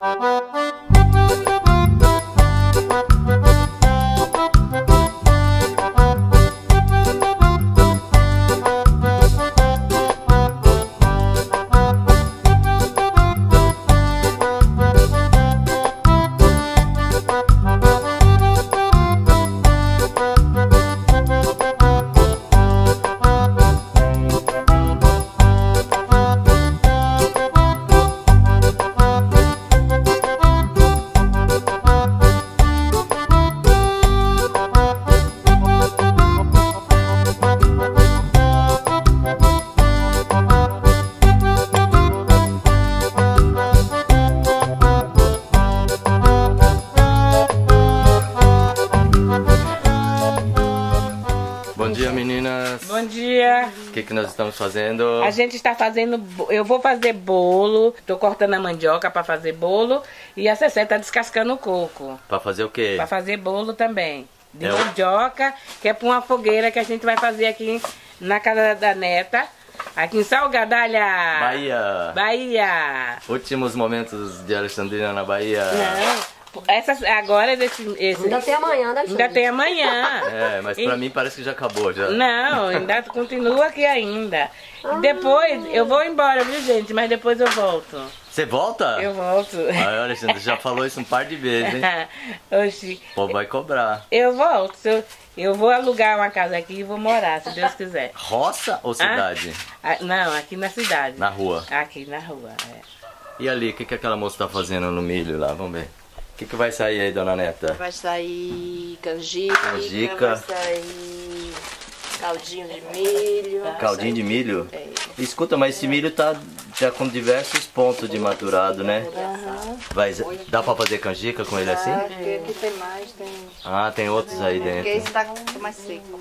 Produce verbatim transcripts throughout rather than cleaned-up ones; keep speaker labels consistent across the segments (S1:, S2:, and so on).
S1: Bom dia, meninas.
S2: Bom dia.
S1: O que que nós estamos fazendo?
S2: A gente está fazendo, eu vou fazer bolo, tô cortando a mandioca para fazer bolo e a Cecé tá descascando o coco.
S1: Pra fazer o quê?
S2: Para fazer bolo também. De
S1: É o-
S2: mandioca, que é para uma fogueira que a gente vai fazer aqui na casa da neta, aqui em Salgadalha.
S1: Bahia.
S2: Bahia.
S1: Últimos momentos de Alexandrina na Bahia.
S2: Não. Essa, agora desse, esse,
S3: Ainda tem amanhã, né,
S2: ainda
S3: gente?
S2: tem amanhã.
S1: É, mas pra
S2: E-
S1: mim parece que já acabou já.
S2: Não, ainda continua aqui ainda. Depois eu vou embora, viu, gente? Mas depois eu volto.
S1: Você volta?
S2: Eu volto.
S1: Ah, Alexandre, já falou isso um par de vezes, hein?
S2: Oxi,
S1: O povo vai cobrar.
S2: eu volto. Eu, eu vou alugar uma casa aqui e vou morar, se Deus quiser.
S1: Roça ou cidade?
S2: Ah, não, aqui na cidade.
S1: Na rua.
S2: Aqui na rua, é.
S1: E ali, o que que aquela moça tá fazendo no milho lá? Vamos ver. O que que vai sair aí, dona Neta?
S4: Vai sair canjica,
S1: Canjica.
S4: vai sair caldinho de milho.
S1: Caldinho de milho?
S4: É.
S1: Escuta, mas esse milho tá já com diversos pontos de maturado, né?
S4: Aham.
S1: Vai, dá pra fazer canjica com ele assim?
S4: Acho que aqui tem mais, tem.
S1: Ah, tem outros aí
S4: Porque
S1: dentro.
S4: esse tá mais seco.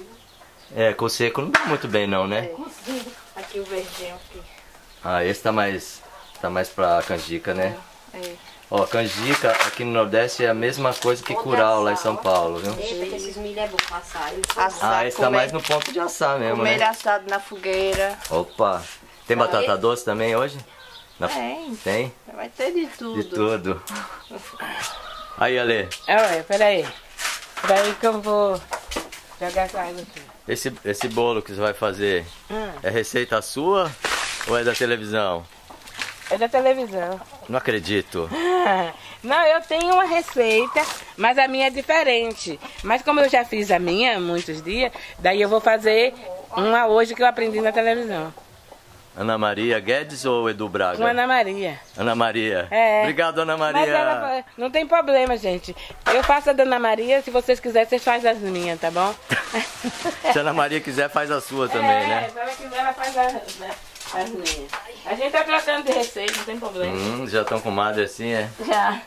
S1: É, com seco não dá muito bem não, né?
S4: Aqui o verdinho aqui.
S1: Ah, esse tá mais, tá mais pra canjica, né?
S4: É.
S1: Ó, canjica aqui no Nordeste é a mesma coisa que curau lá em São Paulo, viu?
S3: Eita, que esses milho é bom pra assar. Eles são
S4: Assar,
S1: Ah, esse tá
S4: comer-
S1: mais no ponto de assar mesmo,
S4: Comer ele
S1: né?
S4: assado na fogueira.
S1: Opa! Tem batata doce também hoje? Na-
S4: Tem.
S1: Tem?
S4: Vai ter de tudo.
S1: De tudo. Aí, Ale,
S2: Olha, peraí. Peraí que eu vou jogar essa água aqui.
S1: esse, esse bolo que você vai fazer
S2: Hum,
S1: é receita sua ou é da televisão?
S2: é da televisão.
S1: Não acredito.
S2: Não, eu tenho uma receita, mas a minha é diferente. Mas como eu já fiz a minha há muitos dias, daí eu vou fazer uma hoje que eu aprendi na televisão.
S1: Ana Maria Guedes ou Edu Braga?
S2: Com Ana Maria.
S1: Ana Maria.
S2: É.
S1: Obrigado, Ana
S2: Mas
S1: Maria.
S2: ela, não tem problema, gente. Eu faço a da Ana Maria, se vocês quiserem, vocês fazem as minhas, tá bom?
S1: Se a Ana Maria quiser, faz a sua também,
S2: é,
S1: né?
S2: se ela quiser, ela faz as, né, as minhas. A gente tá trocando de receita, não tem problema.
S1: Hum, já estão com madre assim, é?
S2: Já.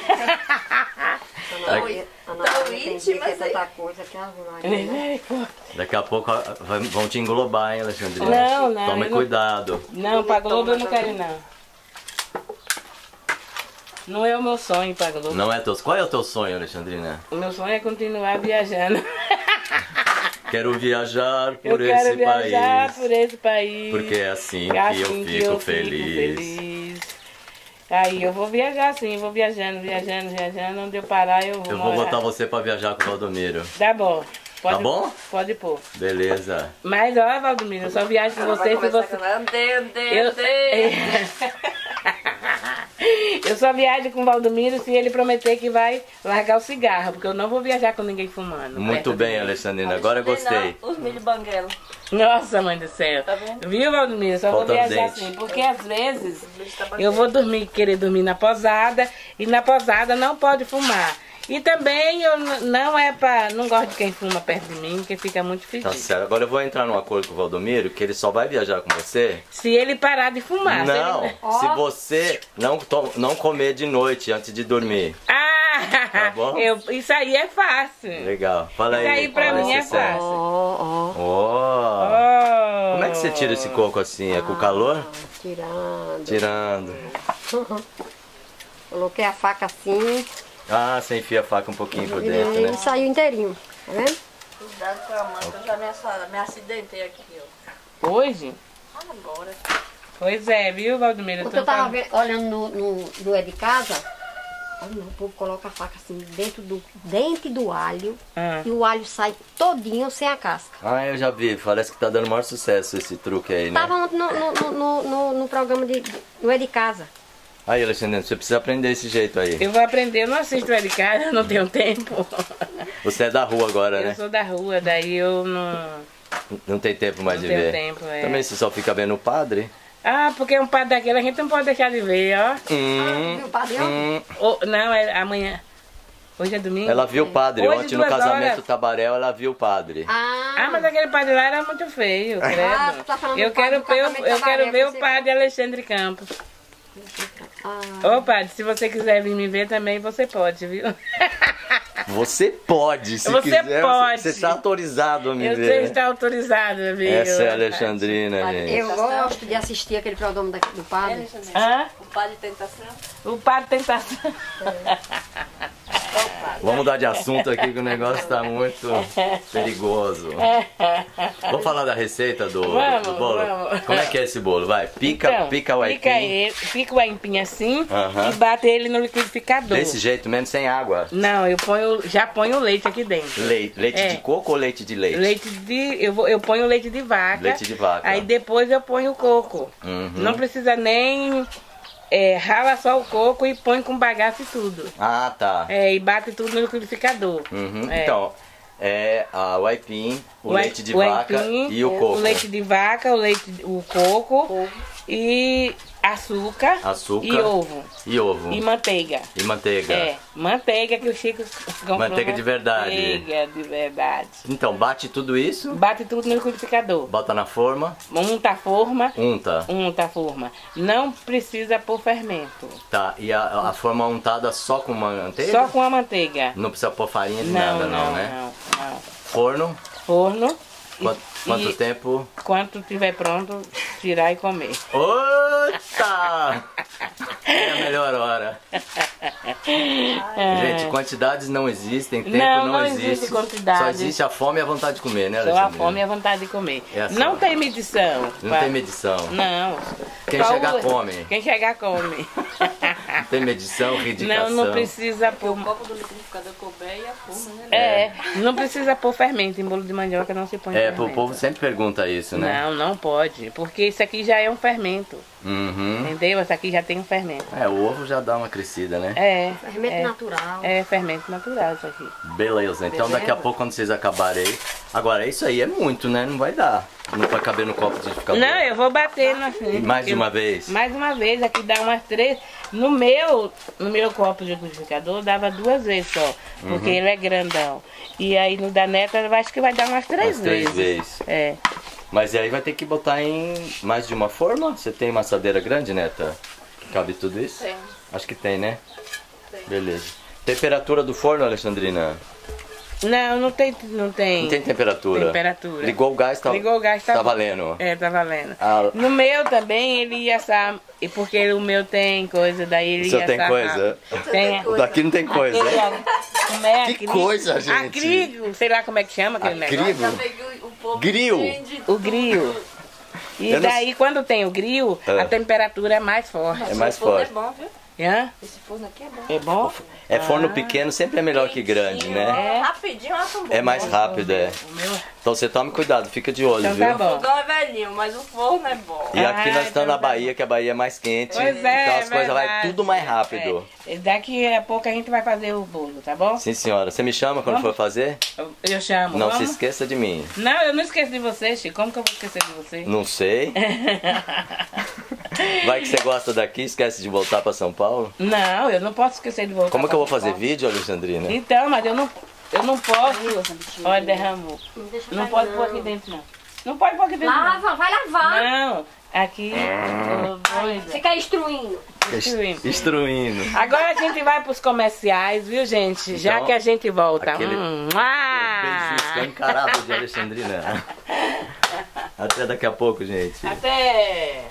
S3: Ana Maria, Ana Maria tem dia que é
S4: íntimas,
S3: tanta coisa que Ave Maria.
S1: Daqui a pouco ó, vai- vão te englobar, hein, Alexandrina?
S2: Não, não,
S1: Tome
S2: eu não-
S1: cuidado.
S2: Não, pra Globo eu não quero, não. Não é o meu sonho pra Globo.
S1: Não é teu... Qual é o teu sonho, Alexandrina?
S2: O meu sonho é continuar viajando.
S1: Quero viajar
S2: Eu
S1: por
S2: quero
S1: esse
S2: viajar
S1: país.
S2: por esse país.
S1: Porque é assim que
S2: assim
S1: eu
S2: que
S1: fico
S2: eu
S1: feliz.
S2: feliz. Aí eu vou viajar sim, vou viajando, viajando, viajando. Onde eu parar eu vou
S1: Eu vou
S2: morar.
S1: botar você pra viajar com o Valdomiro.
S2: Tá bom. Pode,
S1: Tá bom?
S2: Pode pôr.
S1: Beleza.
S2: Mas ó, Valdomiro, eu só viajo com você se você...
S4: Andei, andei,
S2: Eu...
S4: andei.
S2: eu só viajo com o Valdomiro se ele prometer que vai largar o cigarro, porque eu não vou viajar com ninguém fumando.
S1: Muito
S2: perto
S1: bem,
S2: dele.
S1: Alexandrina. Agora eu gostei.
S4: Os milho banguelo.
S2: Nossa, mãe do céu.
S4: Tá vendo?
S2: Viu, Valdomiro? Só
S1: Falta
S2: vou
S1: os
S2: viajar
S1: dentes.
S2: assim, porque às vezes
S4: tá
S2: eu vou dormir, querer dormir na posada, e na posada não pode fumar. E também eu n- não é pra. Não gosto de quem fuma perto de mim, porque fica muito
S1: Tá
S2: fedido.
S1: certo. Agora eu vou entrar num acordo com o Valdomiro que ele só vai viajar com você.
S2: Se ele parar de fumar. se
S1: Não,
S2: ele-
S1: se você não, to- não comer de noite antes de dormir.
S2: Ah!
S1: Tá bom?
S2: eu, isso aí é fácil.
S1: Legal. Fala aí.
S2: Isso aí pra
S1: fala
S2: mim é
S1: esse certo.
S2: fácil.
S3: Ó, ó.
S1: Ó.
S2: Oh.
S1: Como é que você tira esse coco assim? É com calor?
S3: Tirando.
S1: Tirando.
S3: Coloquei a faca assim.
S1: Ah, você enfia a faca um pouquinho por
S3: E
S1: dentro,
S3: ele
S1: né?
S3: saiu inteirinho. Tá vendo?
S4: Cuidado com a mão, que eu já me, assa- me acidentei aqui, ó.
S2: Hoje?
S4: Agora.
S2: Pois é, viu, Valdomiro?
S3: Porque eu tava ve- olhando no, no, no é de casa, Aí não, o povo coloca a faca assim dentro do dente do alho
S2: Ah.
S3: e o alho sai todinho sem a casca.
S1: Ah, eu já vi. Parece que tá dando maior sucesso esse truque aí, né?
S3: Tava ontem no, no, no, no, no, no programa de, de. Não é de casa.
S1: Aí, Alexandre, você precisa aprender esse jeito aí.
S2: Eu vou aprender, eu não assisto é de casa, eu não tenho tempo.
S1: Você é da rua agora,
S2: Eu
S1: né?
S2: sou da rua, daí eu não...
S1: Não tem tempo mais
S2: Não
S1: de
S2: tenho
S1: ver.
S2: tempo, é.
S1: Também você só fica vendo o padre.
S2: Ah, porque um padre daquele a gente não pode deixar de ver, ó.
S1: Hum,
S3: Viu o padre ontem?
S1: hum.
S2: Ou- não, é amanhã. Hoje é domingo?
S1: Ela viu o padre.
S2: Hoje,
S1: Ontem no
S2: duas
S1: casamento
S2: horas.
S1: Tabarel, ela viu o padre.
S3: Ah,
S2: Ah, mas aquele padre lá era muito feio, credo.
S3: Ah, tu tá falando
S2: eu
S3: do padre
S2: quero
S3: do
S2: ver, o-
S3: casamento
S2: eu
S3: da
S2: quero
S3: Maria,
S2: ver o
S3: você-
S2: padre Alexandre Campos.
S3: ah,
S2: Ô padre, se você quiser vir me ver também, você pode, viu?
S1: Você pode, se
S2: Você
S1: quiser.
S2: pode.
S1: Você está autorizado a me
S2: Eu
S1: ver.
S2: sei está autorizado, viu?
S1: Essa é a Alexandrina,
S4: Padre.
S1: gente.
S3: eu gosto de assistir aquele programa da- do
S4: É,
S3: padre.
S4: Alexandre?
S2: Hã?
S4: O padre tentação?
S2: O padre tentação.
S1: Vamos mudar de assunto aqui que o negócio está muito perigoso. Vamos falar da receita do,
S2: Vamos,
S1: do bolo?
S2: vamos.
S1: Como é que é esse bolo? Vai, pica,
S2: Então,
S1: pica o
S2: pica
S1: aipim.
S2: ele, pica o aipim assim
S1: Aham.
S2: e bate ele no liquidificador.
S1: Desse jeito mesmo, sem água.
S2: Não, eu ponho, já ponho o leite aqui dentro.
S1: Leite, leite
S2: É.
S1: de coco ou leite de leite?
S2: Leite de. Eu, vou, eu ponho leite de vaca.
S1: Leite de vaca.
S2: Aí depois eu ponho o coco.
S1: Uhum.
S2: Não precisa nem. É, rala só o coco e põe com bagaço e tudo.
S1: Ah, tá.
S2: É, e bate tudo no liquidificador.
S1: Uhum.
S2: É.
S1: Então, é a, o aipim, o,
S2: ai-
S1: leite de
S2: o
S1: vaca
S2: aipim,
S1: e o coco.
S2: O leite de vaca, o leite, o coco e açúcar,
S1: Açúcar.
S2: e ovo.
S1: E ovo.
S2: E manteiga.
S1: E manteiga.
S2: É, manteiga que o Chico comprou.
S1: Manteiga de verdade.
S2: Manteiga de verdade.
S1: Então, bate tudo isso,
S2: Bate tudo no liquidificador.
S1: bota na forma,
S2: Unta a forma,
S1: unta.
S2: unta a forma. Não precisa pôr fermento.
S1: Tá, e a, a forma untada só com manteiga?
S2: Só com a manteiga.
S1: Não precisa pôr farinha de
S2: Não,
S1: nada, não,
S2: não,
S1: né?
S2: não, não.
S1: Forno,
S2: Forno. e-
S1: quanto, quanto
S2: e
S1: tempo?
S2: Quando tiver pronto, tirar e comer.
S1: Ota! É a melhor hora. Gente, quantidades não existem, tempo
S2: Não,
S1: não,
S2: não
S1: existe.
S2: existe quantidade.
S1: Só existe a fome e a vontade de comer, né,
S2: Só a
S1: Alexandre?
S2: fome e a vontade de comer.
S1: É assim.
S2: Não tem medição.
S1: Não
S2: pra-
S1: tem medição.
S2: Não.
S1: Quem
S2: Só
S1: chegar,
S2: o-
S1: come.
S2: Quem chegar come.
S1: Não tem medição,
S2: Não,
S1: ridicação.
S2: não precisa pôr.
S4: O copo do liquidificador couber e a forma, né?
S2: É, não precisa pôr fermento. Em bolo de mandioca não se põe
S1: É,
S2: fermento.
S1: o povo sempre pergunta isso, né?
S2: Não, não pode. Porque isso aqui já é um fermento.
S1: Uhum.
S2: Entendeu? Isso aqui já tem um fermento.
S1: É, o ovo já dá uma crescida, né?
S2: É.
S3: Fermento
S2: é,
S3: natural.
S2: É fermento natural isso aqui.
S1: Beleza, então daqui a pouco quando vocês acabarem aí. Agora, isso aí é muito, né? Não vai dar. Não vai caber no copo de liquidificador.
S2: Não, eu vou bater na
S1: E mais de uma vez?
S2: Mais uma vez, aqui dá umas três. No meu, no meu copo de liquidificador dava duas vezes só. Porque
S1: Uhum.
S2: ele é grandão. E aí no da neta eu acho que vai dar umas três
S1: Umas três
S2: vezes.
S1: vezes.
S2: É.
S1: Mas aí vai ter que botar em mais de uma forma? Você tem uma assadeira grande, Neta? Que cabe tudo isso?
S4: Tem.
S1: Acho que tem, né?
S4: Tem.
S1: Beleza. Temperatura do forno, Alexandrina?
S2: Não, não tem. Não tem,
S1: Não tem temperatura.
S2: temperatura.
S1: Ligou o gás, tá,
S2: Ligou o gás, tá,
S1: tá
S2: bom.
S1: valendo.
S2: É, tá valendo.
S1: Ah.
S2: No meu também ele ia assar. E porque o meu tem coisa, daí ele
S1: O seu
S2: ia
S1: tem
S2: assar
S1: coisa?
S2: rápido. Tem.
S1: O daqui não tem coisa.
S2: Aquele, como é,
S1: Que
S2: acrílico?
S1: coisa, gente.
S2: Acrílico, sei lá como é que chama aquele
S1: Acrílico?
S2: negócio.
S4: Já peguei o povo
S1: Grill.
S4: entende
S2: O grill. E
S1: Eu não
S2: daí, quando tem o grill,
S1: Ah.
S2: a temperatura é mais forte.
S1: É mais
S4: Esse forno
S1: forte.
S4: é bom, viu?
S2: Hã?
S4: Esse forno aqui é bom.
S2: É bom?
S1: É forno pequeno, sempre é melhor que grande, né?
S2: É.
S4: Rapidinho, ela tá bom.
S1: É mais rápido, é.
S2: O meu...
S1: Então você tome cuidado, fica de olho,
S2: Então
S1: viu?
S2: tá
S4: O
S2: bom.
S4: fogão é velhinho, mas o forno é bom.
S1: E aqui
S2: Ah,
S1: nós estamos
S2: então
S1: na
S2: tá
S1: Bahia, que a Bahia é mais quente.
S2: Pois é,
S1: então as
S2: é
S1: coisas vai
S2: verdade.
S1: tudo mais rápido.
S2: É. Daqui a pouco a gente vai fazer o bolo, tá bom?
S1: Sim, senhora. Você me chama quando
S2: Vamos.
S1: for fazer?
S2: Eu, eu chamo.
S1: Não
S2: vamos?
S1: se esqueça de mim.
S2: Não, eu não esqueço de você, Chico. Como que eu vou esquecer de você?
S1: Não sei. Vai que você gosta daqui, esquece de voltar para São Paulo.
S2: Não, eu não posso esquecer de voltar.
S1: Como que eu vou
S2: pra
S1: fazer
S2: São Paulo.
S1: vídeo, Alexandrina?
S2: Então, mas eu não, eu não posso. Olha, derramou.
S3: deixa
S2: Não
S3: eu
S2: pode
S3: não.
S2: pôr aqui dentro, não. Não pode pôr aqui dentro, não.
S3: Lava, vai lavar.
S2: Não, aqui. Tô doida.
S3: Fica instruindo.
S2: Instruindo.
S1: Instruindo.
S2: Agora a gente vai pros comerciais, viu, gente? Já
S1: Então,
S2: que a gente volta.
S1: aquele
S2: Hum,
S1: Beijo
S2: ah!
S1: escancarado de Alexandrina. Até daqui a pouco, gente.
S2: Até!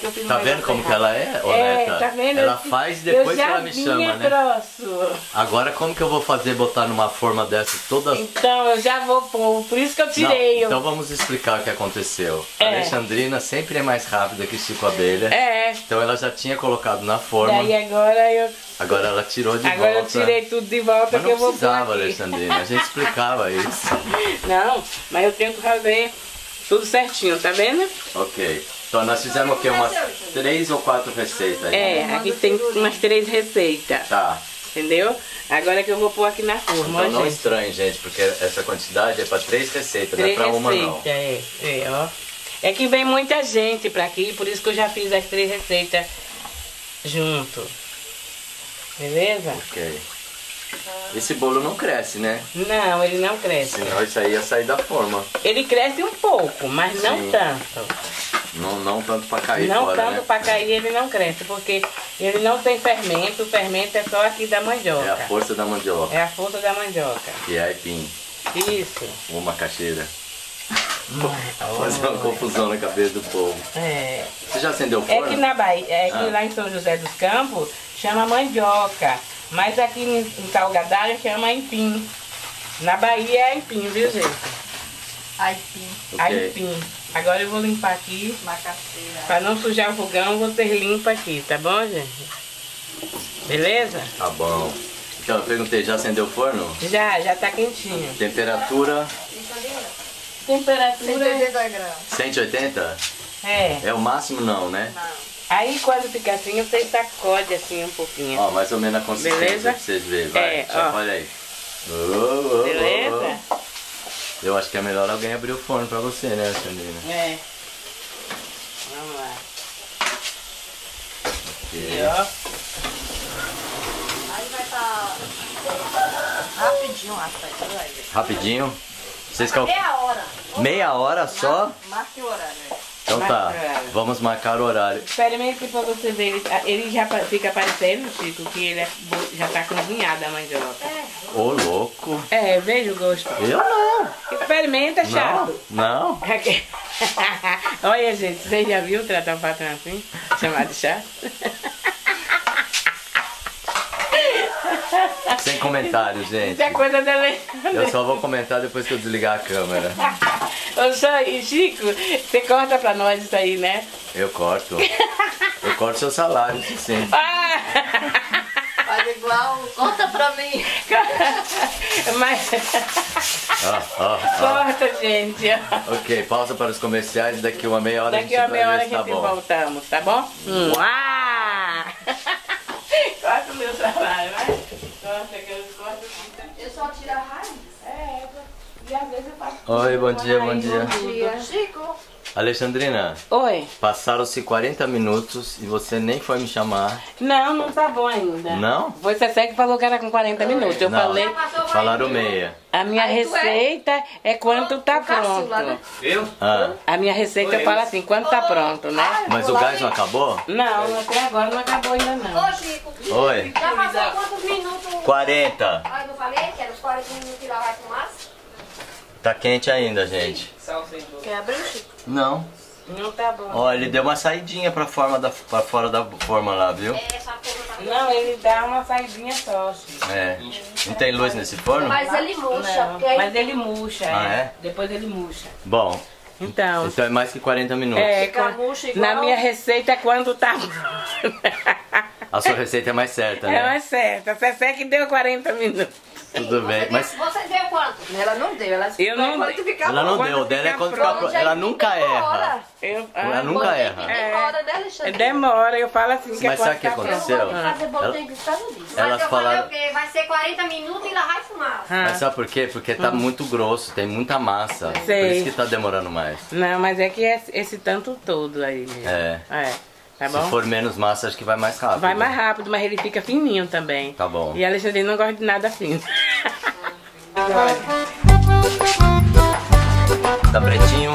S2: eu fiz
S1: Tá
S2: um
S1: vendo
S2: negócio
S1: como que
S2: errado.
S1: ela é, ô
S2: É,
S1: Neta?
S2: tá vendo?
S1: Ela
S2: Eu-
S1: faz depois
S2: eu
S1: que ela
S2: já
S1: me
S2: vinha
S1: chama, né?
S2: grosso.
S1: Agora como que eu vou fazer botar numa forma dessa toda...
S2: Então, eu já vou pôr, por isso que eu tirei.
S1: Não, então
S2: eu...
S1: vamos explicar o que aconteceu. A
S2: É.
S1: Alexandrina sempre é mais rápida que Chico Abelha.
S2: É,
S1: Então ela já tinha colocado na forma.
S2: daí agora eu,
S1: Agora ela tirou de
S2: agora eu
S1: volta.
S2: tirei tudo de volta
S1: Mas
S2: que eu
S1: não
S2: vou pôr
S1: precisava,
S2: aqui.
S1: Alexandrina. A gente explicava isso.
S2: Não, mas eu tenho que fazer tudo certinho, tá vendo?
S1: Ok. Então nós fizemos o quê? Umas três ou quatro receitas aí.
S2: É, aqui tem umas três receitas,
S1: Tá.
S2: entendeu? Agora que eu vou pôr aqui na forma,
S1: Então
S2: ó,
S1: não
S2: gente.
S1: estranhe, gente, porque essa quantidade é para três receitas,
S2: Três
S1: não é para uma
S2: receitas,
S1: não.
S2: é, é, ó. É que vem muita gente pra aqui, por isso que eu já fiz as três receitas junto. Beleza?
S1: Ok. Esse bolo não cresce, né?
S2: Não, ele não cresce.
S1: Senão isso aí ia sair da forma.
S2: Ele cresce um pouco, mas não
S1: Sim.
S2: tanto.
S1: Não, não tanto para cair
S2: não
S1: fora,
S2: tanto
S1: né?
S2: pra cair ele não cresce, porque ele não tem fermento, o fermento é só aqui da mandioca.
S1: É a força da mandioca.
S2: É a força da mandioca.
S1: Que é aipim.
S2: Isso.
S1: Ou macaxeira. Fazer uma confusão na cabeça do povo.
S2: É.
S1: Você já acendeu o
S2: É
S1: forno?
S2: que na Bahia, é que
S1: Ah.
S2: lá em São José dos Campos chama mandioca, mas aqui em, em Salgadalho chama aipim. Na Bahia é aipim, viu gente?
S4: Aipim,
S1: Ok.
S2: Aipim. Agora eu vou limpar aqui,
S4: macaxeira.
S2: pra não sujar o fogão, vocês limpam aqui, tá bom, gente? Beleza?
S1: Tá bom. Então, eu perguntei, já acendeu o forno?
S2: Já, já tá quentinho.
S1: Temperatura
S2: Temperatura
S4: cento e oitenta graus.
S1: cento e oitenta?
S2: é.
S1: É o máximo não, né?
S2: Aí quando fica assim, você sacode assim um pouquinho.
S1: Ó, mais ou menos a consistência
S2: Beleza?
S1: pra vocês verem. Vai,
S2: É,
S1: já
S2: ó.
S1: olha aí. Oh, oh, oh,
S2: Beleza?
S1: oh. Eu acho que é melhor alguém abrir o forno pra você, né, Alexandrina?
S2: É. Vamos lá.
S1: Ok.
S2: E ó.
S4: Aí vai estar rapidinho, rapaz. Você vai ver.
S1: Rapidinho. Vocês cal...
S4: Meia hora.
S1: Meia hora só?
S4: Marque o horário.
S1: Então tá,
S2: Marca o horário.
S1: vamos marcar o horário.
S2: Experimente pra você ver, ele, ele já pa- fica parecendo, Chico, que ele é bo- já tá cozinhada a mandioca.
S1: Ô, louco.
S2: É, veja o gosto.
S1: Eu não.
S2: Experimenta, chato.
S1: Não, não.
S2: Olha, gente, você já viu tratar o patrão assim? Chamado de chato?
S1: Sem comentários, gente.
S2: Isso é coisa dela.
S1: Eu só vou comentar depois que eu desligar a câmera.
S2: Ô, Sa- e Chico, você corta pra nós isso aí, né?
S1: Eu corto. Eu corto seu salário, isso sim.
S2: Ah!
S4: Faz igual. Conta pra mim.
S2: Mas
S1: Ó, ó, ó.
S2: corta, gente.
S1: Ok, pausa para os comerciais. Daqui uma meia hora
S2: Daqui
S1: a
S2: a
S1: gente vai
S2: meia
S1: ver
S2: hora
S1: se
S2: a
S1: tá
S2: gente
S1: bom.
S2: voltamos, tá bom? Hum. Ah! Corta o meu salário, vai. Corta, que eu corto.
S4: Eu só tiro a raiz.
S2: É, e às vezes eu faço.
S1: Oi, bom dia, bom dia.
S4: Dia. Chico.
S1: Alexandrina,
S2: Oi.
S1: passaram-se quarenta minutos e você nem foi me chamar.
S2: Não, não tá bom ainda.
S1: Não?
S2: Você que falou que era com quarenta minutos. Eu
S1: Não.
S2: falei,
S1: Falaram meia.
S2: a minha
S4: Aí tu é?
S2: receita é quando tá
S4: caçula, né?
S2: pronto.
S5: Eu?
S1: Ah,
S2: A minha receita eu falo assim, quando tá pronto, né?
S1: mas o gás não acabou?
S2: Não, até agora não acabou ainda não.
S4: Ô, Chico.
S1: Oi.
S4: Já passou quantos minutos?
S1: quarenta.
S4: Ah, eu não falei que era os quarenta minutos que lá vai fumaça?
S1: Tá quente ainda, gente.
S4: Quer abrir, Chico?
S1: Não.
S2: Não tá bom.
S1: Ó, ele deu uma saidinha pra, forma da, pra fora da forma lá, viu?
S4: É, essa porra tá...
S2: Não, ele dá uma saidinha só, Chico.
S1: É. Não tem luz nesse forno?
S4: Mas ele murcha,
S2: Não,
S4: porque aí...
S2: mas ele murcha,
S1: Ah,
S2: é.
S1: é?
S2: Depois ele murcha.
S1: Bom,
S2: Então,
S1: então é mais que quarenta minutos.
S2: é,
S4: Fica
S2: quan-
S4: murcha igual-
S2: na minha receita é quando tá.
S1: A sua receita é mais certa,
S2: É
S1: né?
S2: mais certo. A Cefé que deu quarenta minutos.
S1: Tudo bem,
S4: Você
S1: mas
S4: deu- Você deu quanto?
S3: Ela não deu, ela
S2: Eu não-
S3: quando ficar
S1: ela não
S2: Quando
S1: deu, dela é
S2: ficar
S1: quando ficar
S2: pronto,
S1: pronto.
S4: já
S1: Ela nunca
S4: demora.
S1: erra.
S2: Eu,
S1: Ela
S2: ah,
S1: nunca
S4: Você
S1: erra.
S4: que demora, né, Alexandre?
S2: demora, eu falo assim que
S1: Mas
S2: é
S1: sabe o que
S2: quando tá
S1: aconteceu?
S4: Eu não vou fazer bolo
S1: Ela-
S4: tem que estar no disso.
S1: Elas
S4: Mas eu falei
S1: falaram-
S4: o quê? Vai ser quarenta minutos e lá vai fumar.
S2: Ah,
S1: Mas sabe por quê? Porque tá muito grosso, tem muita massa. Por
S2: Sei.
S1: isso que tá demorando mais.
S2: não, mas é que é esse tanto todo aí mesmo.
S1: É.
S2: É, tá
S1: Se
S2: bom?
S1: for menos massa, acho que vai mais rápido.
S2: Vai mais rápido, mas ele fica fininho também.
S1: Tá bom.
S2: E a Alexandrina não gosta de nada fino.
S1: Tá pretinho.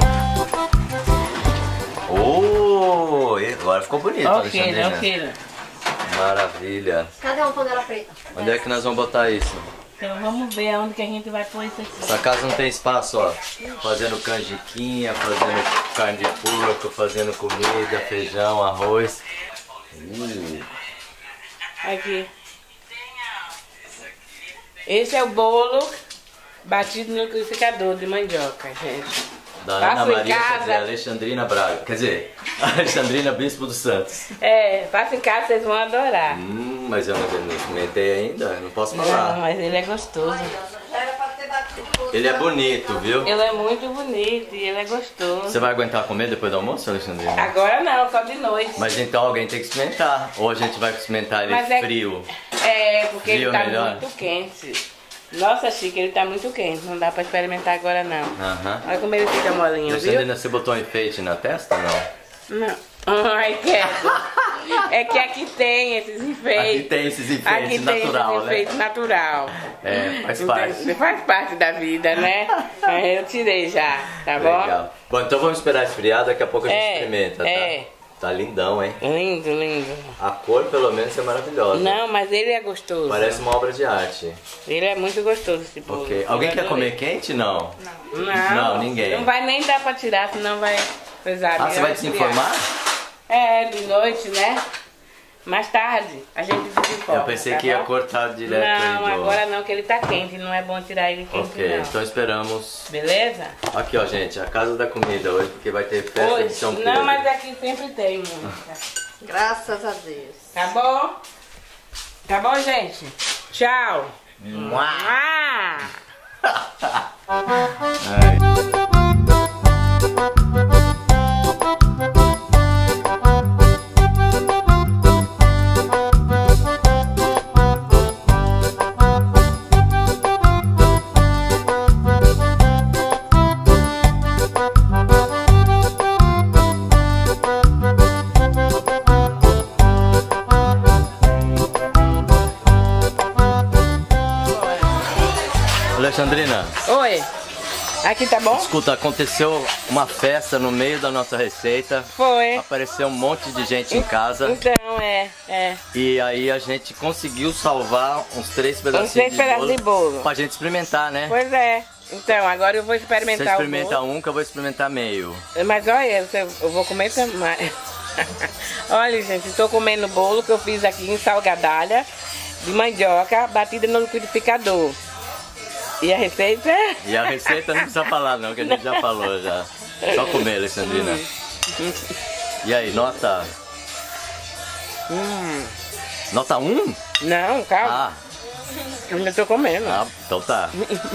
S1: Oh, e agora ficou bonito,
S2: Ok,
S1: Alexandrina.
S2: ok.
S1: Maravilha.
S4: Cadê uma panela preta?
S1: Onde é que nós vamos botar isso?
S2: Então vamos ver aonde que a gente vai pôr isso aqui.
S1: Essa casa não tem espaço, ó. Fazendo canjiquinha, fazendo carne de porco, fazendo comida, feijão, arroz. Uh.
S2: Aqui. Esse é o bolo batido no liquidificador de mandioca, gente.
S1: Da
S2: Faço
S1: Ana
S2: em
S1: Maria
S2: casa.
S1: Xavier Alexandrina Braga. Quer dizer, Alexandrina Bispo dos Santos.
S2: É, faça em casa, vocês vão adorar.
S1: Hum, mas eu não, eu não experimentei ainda, não posso
S2: Não,
S1: falar.
S2: mas ele é gostoso.
S1: Ele é bonito, viu?
S2: Ele é muito bonito e ele é gostoso.
S1: Você vai aguentar comer depois do almoço, Alexandrina?
S2: Agora não, só de noite.
S1: Mas então alguém tem que experimentar. Ou a gente vai experimentar ele
S2: Mas é-
S1: frio.
S2: É, porque
S1: Frio
S2: ele tá
S1: melhor?
S2: muito quente. Nossa, Chica, ele tá muito quente. Não dá pra experimentar agora, não.
S1: Aham.
S2: Olha como ele fica molinho, viu?
S1: Alexandrina, você botou um enfeite na testa ou não?
S2: Não. Ai, quieto. É que aqui tem esses enfeites.
S1: Aqui tem esses enfeites
S2: Aqui tem
S1: natural,
S2: esses enfeites natural.
S1: É, faz
S2: Entende?
S1: parte.
S2: Faz parte da vida, né? Aí eu tirei já, tá bom?
S1: Legal. Bom, então vamos esperar esfriar, daqui a pouco a gente
S2: É,
S1: experimenta, tá?
S2: é.
S1: Tá lindão, hein?
S2: Lindo, lindo.
S1: A cor, pelo menos, é maravilhosa.
S2: Não, mas ele é gostoso.
S1: Parece uma obra de arte.
S2: Ele é muito gostoso esse bolo.
S1: Ok. Alguém
S2: Eu
S1: quer
S2: adorei.
S1: comer quente? Não.
S2: Não.
S1: Não, ninguém.
S2: Não vai nem dar pra tirar, senão vai pesar.
S1: Ah, você vai desinformar?
S2: É, de noite, né? Mais tarde, a gente desinforma.
S1: Eu pensei
S2: tá
S1: que ia
S2: bom?
S1: cortar direto
S2: Não,
S1: aí do...
S2: agora não, que ele tá quente. Não é bom tirar ele quente,
S1: Ok,
S2: não.
S1: então esperamos.
S2: Beleza?
S1: Aqui, ó, gente, a casa da comida hoje, porque vai ter festa de
S2: Hoje,
S1: São Pedro.
S2: não, mas aqui sempre tem muita.
S4: Graças a Deus.
S2: Tá bom? Tá bom, gente? Tchau. Mua.
S1: Alexandrina,
S2: Oi. Aqui tá bom?
S1: escuta, aconteceu uma festa no meio da nossa receita.
S2: Foi.
S1: Apareceu um monte de gente em casa.
S2: Então, é, é.
S1: E aí a gente conseguiu salvar uns três pedacinhos
S2: Uns três
S1: de,
S2: pedaços
S1: bolo
S2: de bolo.
S1: pra gente experimentar, né?
S2: Pois é. Então, agora eu vou
S1: Você
S2: experimentar
S1: experimenta
S2: o bolo.
S1: um que eu vou experimentar meio.
S2: Mas olha, eu eu vou comer mais. Olha, gente, estou comendo bolo que eu fiz aqui em salgadalha de mandioca batida no liquidificador. E a receita é...
S1: E a receita não precisa falar não, que a gente já falou já. Só comer, Alexandrina. E aí, nota?
S2: Hum.
S1: Nota um?
S2: Não, calma.
S1: Ah,
S2: Eu ainda tô comendo.
S1: ah, então tá.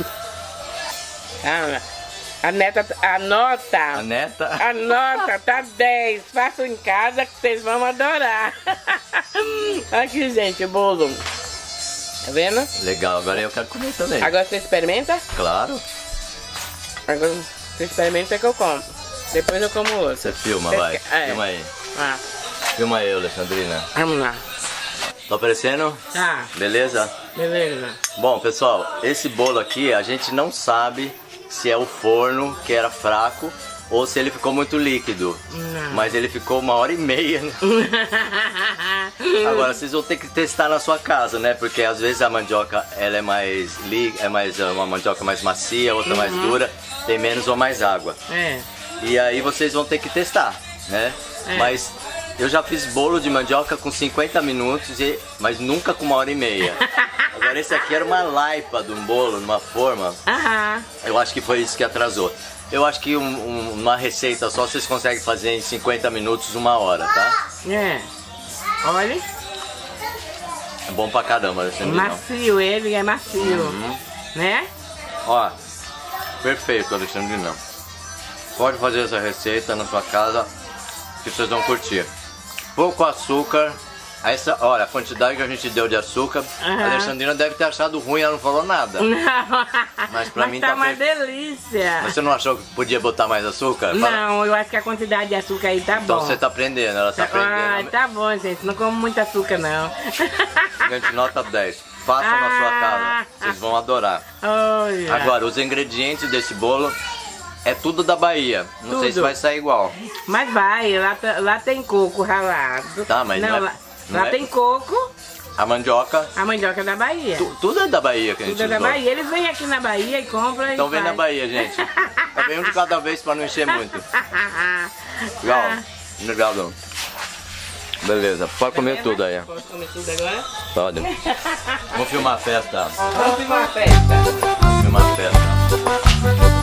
S2: Ah, a neta, a nota,
S1: A neta?
S2: a nota tá dez. Façam em casa que vocês vão adorar. Aqui, gente, o bolo. Tá vendo?
S1: Legal, agora eu quero comer também.
S2: Agora você experimenta.
S1: Claro.
S2: Agora você experimenta que eu como. Depois eu como outro.
S1: Você filma,
S2: Você
S1: vai.
S2: quer- é.
S1: Filma aí.
S2: Ah,
S1: Filma aí, Alexandrina.
S2: vamos lá.
S1: Tá aparecendo?
S2: Tá,
S1: Beleza?
S2: beleza.
S1: Bom, pessoal, esse bolo aqui a gente não sabe se é o forno que era fraco ou se ele ficou muito líquido.
S2: Não.
S1: Mas ele ficou uma hora e meia. Agora vocês vão ter que testar na sua casa, né? Porque às vezes a mandioca ela é mais li é mais uma mandioca mais macia, outra mais dura, tem menos ou mais água.
S2: É.
S1: E aí vocês vão ter que testar, né?
S2: É.
S1: Mas eu já fiz bolo de mandioca com cinquenta minutos, e, mas nunca com uma hora e meia. Agora esse aqui era uma laipa de um bolo, numa forma.
S2: Aham.
S1: Eu acho que foi isso que atrasou. Eu acho que um, um, uma receita só vocês conseguem fazer em cinquenta minutos, uma hora, tá?
S2: É. Olha.
S1: É bom pra caramba, Alexandre.
S2: Macio, ele é macio. Né?
S1: Ó, perfeito, Alexandre. Não. Pode fazer essa receita na sua casa que vocês vão curtir. Pouco açúcar. Essa, olha, a quantidade que a gente deu de açúcar,
S2: Aham.
S1: a Alexandrina deve ter achado ruim, ela não falou nada.
S2: Não.
S1: Mas pra mim
S2: tá
S1: tá
S2: uma
S1: perfeito.
S2: delícia.
S1: Mas você não achou que podia botar mais açúcar? Fala-
S2: Não, eu acho que a quantidade de açúcar aí tá
S1: Então
S2: bom.
S1: você tá aprendendo, ela tá
S2: Ah,
S1: aprendendo.
S2: tá bom, gente. Não como muito açúcar, não.
S1: Gente, nota dez. Façam na sua
S2: Ah.
S1: casa, vocês vão adorar.
S2: Olha.
S1: Agora, os ingredientes desse bolo é tudo da Bahia. Não sei se
S2: Tudo.
S1: vai sair igual.
S2: Mas vai, lá, tá- lá tem coco ralado.
S1: Tá, mas não é-
S2: lá,
S1: não
S2: lá
S1: é-
S2: tem coco,
S1: A mandioca.
S2: A mandioca é da Bahia.
S1: Tu, tudo é da Bahia que a gente
S2: Tudo é da
S1: usou.
S2: Bahia. Eles vêm aqui na Bahia e compram
S1: Então
S2: e
S1: vem
S2: faz.
S1: na Bahia, gente. É bem um de cada vez pra não encher muito. Legal. Obrigado. Beleza, pode comer tudo aí.
S2: Pode comer tudo agora?
S1: Pode. Vamos filmar a festa.
S2: Vamos filmar a festa.
S1: Filmar a festa.